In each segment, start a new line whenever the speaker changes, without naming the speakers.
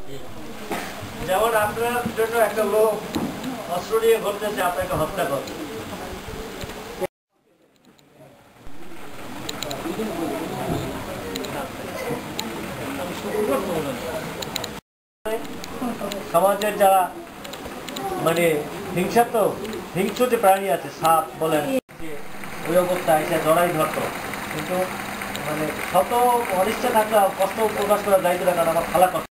যেমন আপনার জন্য একটা লোক অস্ত্র নিয়ে ঘুরতেছে, আপনাকে হত্যা করবে। সমাজের যারা মানে হিংস্র যে প্রাণী আছে, সাপ বলেন, ওই অবস্থায় এসে জড়াই ধরত, কিন্তু মানে শত অনিচ্ছা থাকলে কষ্ট প্রকাশ করার দায়িত্ব রাখার আমার খালা কষ্ট।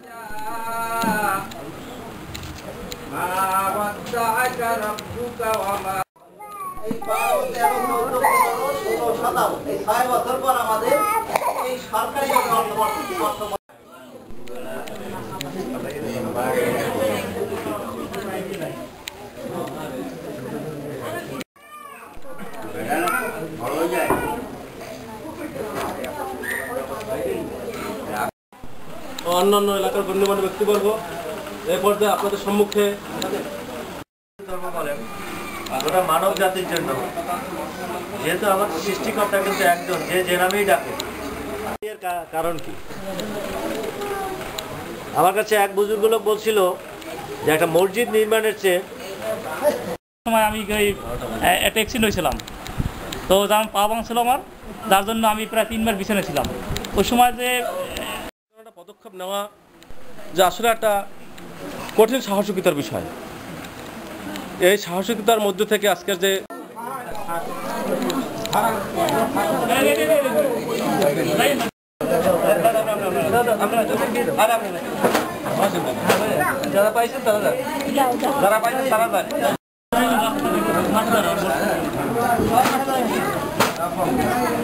অন্যান্য এলাকার গণ্যমান্য ব্যক্তিবর্গ এই পর্যায়ে আপনাদের সম্মুখে
ধর্ম বলেন গোটা মানব জাতির জন্য, যেহেতু আমার সৃষ্টিকর্তা কিন্তু একজন, যে নামেই ডাকে। এর কারণ কি? আমার কাছে এক বুজুর্গ লোক বলছিল যে একটা মসজিদ নির্মাণের চেয়ে
সময় আমি একটা অ্যাক্সিডেন্ট হয়েছিলাম, তো যেমন পা ভাঙছিল আমার, যার জন্য আমি প্রায় 3 বার বিছানায় ছিলাম। ওই সময় যে
পদক্ষেপ নেওয়া যে আসলে একটা কঠিন সাহসিকতার বিষয়। এই সাহসিকতার মধ্য থেকে আজকের যে যারা পাইছেন তারা